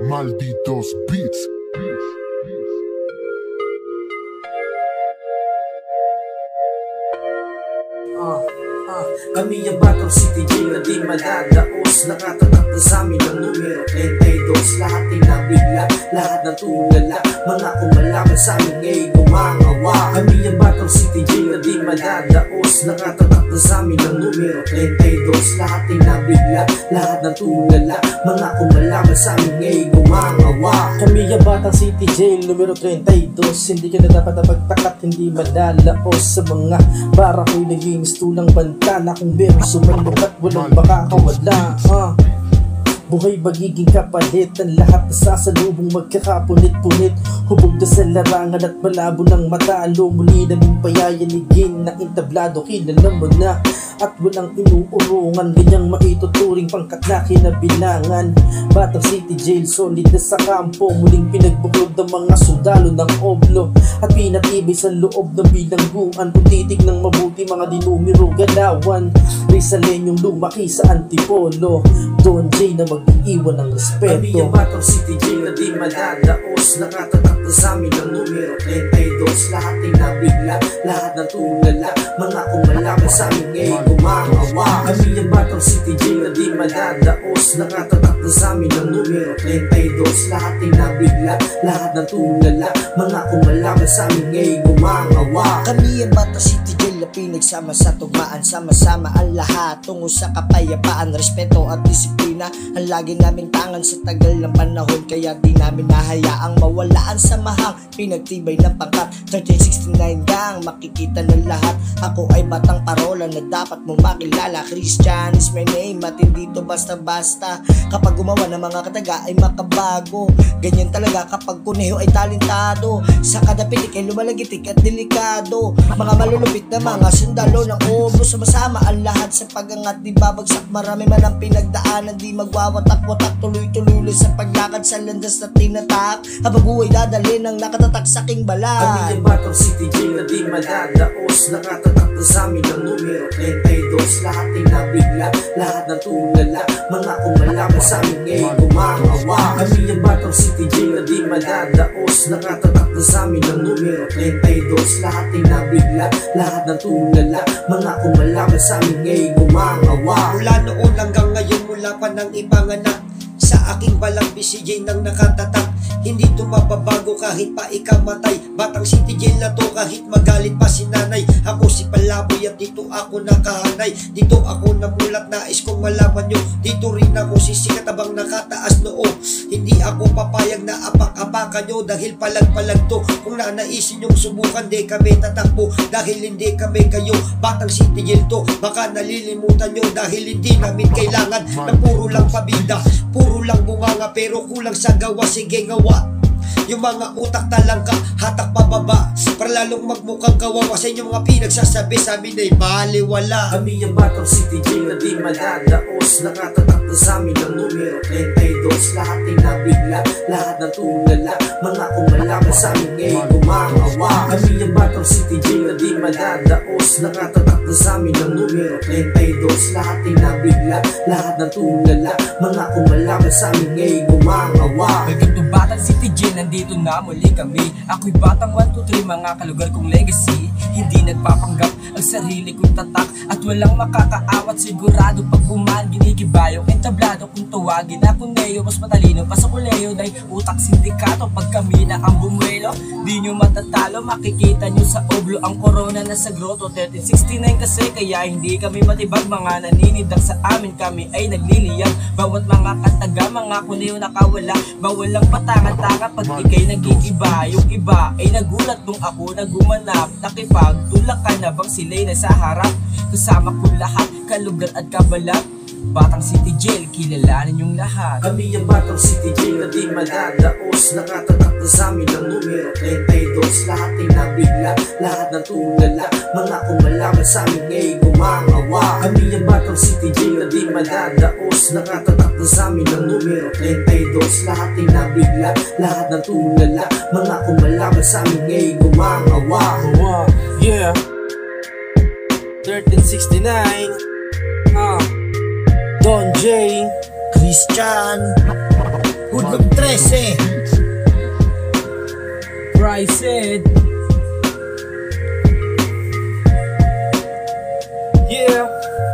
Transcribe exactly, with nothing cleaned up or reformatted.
Malditos Beats. Ah, ah, kami ang Batang City Jail na di madadaos. Nakatatakbo sa amin ang numero thirty-two. Lahat ay nabigla, lahat ng tulala. Mga kumalaban sa amin ngayong gumangawa. Kami ang Batang City Jail na di madadaos. Nakatatakbo sa amin ang numero thirty-two. Lahat ay nabigla, lahat ng tulala. Mga kumalaban sa amin ngayong gumangawa. Kami ang Batang City Jail numero thirty-two. Hindi ka na dapat napagtakat, hindi madalaos. Sa mga bara ko'y naging stulang banta na kung meron sumalok at walang makakawala. uh. Buhay magiging kapalit ang lahat na sasalubong magkakapunit-punit. Hubog na sa larangan at malabo ng matalo. Muli naming payayanigin na intablado, kilala mo na. At walang inuurungan, ganyang maituturing pangkat na kinabilangan. Batang City Jail, solid na sa kampo. Muling pinagbuklod ng mga sundalo ng oblo at pinatibay sa loob ng bilangguan. Kung titignan mabuti mga dinumero galawan, Rizalenyong lumaki sa Antipolo. Don J na mag-iwan ng respeto. Kami ang Batang City Jail na di madadaos. Nakatatakbo sa amin ang numero thirty-two. Lahat ay nabigla, lahat ng tulala. Mga kumalaban sa amin ngayong gumangawa. Kami ang Batang City Jail na di madadaos. Nakatatakbo sa amin ang numero thirty-two. Lahat ay nabigla, lahat ng tulala. Mga kumalaban sa amin ngayong gumangawa. Kami ang Batang City Jail na pinagsama sa tugmaan. Sama-sama ang lahat tungo sa kapayapaan, respeto at disiplina. Ang lagi naming tangan sa tagal ng panahon, kaya di namin nahayaang mawala ang samahang pinagtibay ng pangkat. Thirteen sixty-nine gang, makikita ng lahat. Ako ay batang parola na dapat mong makilala. Christian is my name at hindi to basta-basta. Kapag gumawa ng mga kataga ay makabago. Ganyan talaga kapag kuneho ay talentado. Sa kada pitik ay lumalagitik at delikado. Mga malulupit na mga sundalo ng obro. Sumasama ang lahat sa pagangat, di babagsak. Marami man ang pinagdaanan, di magwawatak-watak. Tuloy-tuloy sa paglakad sa landas na tinatak. Habang buhay dadali ng nakatatak sa king balat. Kami ang Batang City Jail na di madadaos. Nakatatakbo sa amin ang numero thirty-two. Lahat ay nabigla, lahat ng tulala. Mga kumalaban sa amin ngayong gumangawa. Kami ang Batang City Jail na di madadaos. Nakatatakbo sa amin ang numero thirty-two. Lahat ay nabigla, lahat ng tulala. Mga kumalaban sa amin ngayong gumangawa. Mula noon hanggang ngayon, mula pa ng ipanganak, sa aking balang B C J nang nakatatak. Hindi to mababago kahit pa ikamatay. Batang City Jail na to kahit magalit pa si nanay. Ako si Palaboy at dito ako nakahanay. Dito ako namulat, nais kong malaman nyo. Dito rin ako sisikat abang nakataas noo. Hindi ako papayag na apak-apakan nyo dahil palag-palag to. Kung nanaisin nyong subukan, di kami tatakbo dahil hindi kami kayo. Batang City Jail to, baka nalilimutan nyo dahil hindi namin kailangan na puro lang pabida, puro lang bunganga pero kulang sa gawa. Sige gawa yung mga utak talangka, hatak pababa para lalong magmukhang kawawa sa inyong mga pinagsasabi sa amin ay baliwala. Kami ang Batang City Jail na di madadaos. Nakatatakbo sa amin ang numero thirty-two. Lahat ay nabigla, lahat ng tulala. Mga kumalaban sa amin ngayong gumangawa. Kami ang Batang City Jail na di madadaos. Nakatatakbo sa amin ang numero thirty-two. Lahat ay nabigla, lahat ng tulala. Mga kumalaban sa amin ngayong gumangawa. Welcome to Batang City Jail, nandito na muli kami. Ako'y batang one two three, mga kalugar kong legacy. Hindi nagpapanggap ang sarili kong tatak at walang makakaawat. Sigurado pag bumaan, ginigibayong entablado. Kung tawagin ako Neo, mas matalino pa sa kuleo. Dahil utak sindikato pag kami na ang bumuelo. Di nyo matatalo, makikita nyo sa oblo ang corona na sa grotto. Thirteen sixty-nine kasi kaya hindi kami matibag. Mga naninidang sa amin, kami ay nagliliyab. Bawat mga kataga, mga kuneo nakawala. Bawal lang patangan-tanga pag ikay nag-iiba. Yung iba ay nagulat nung ako na gumanap. Nakipagtulak ka na bang sila'y nasa harap? Kasama ko lahat, kalugar at kabalat. Batang City Jail, kilalanin yung lahat. Kami ang Batang City Jail na di madadaos. Nakatatakbo sa amin ang numero thirty-two. Lahat ay nabigla, lahat ng tulala. Mga kumalaban sa amin ngayong gumangawa. Kami ang Batang City Jail na di madadaos. Nakatatakbo sa amin ang numero thirty-two. Lahat ay nabigla, lahat ng tulala. Mga kumalaban sa amin ngayong gumangawa. Wow, yeah. thirteen sixty-nine. Ah. Don J, Christian, Hoodlum Tre, Ese Price it. Yeah.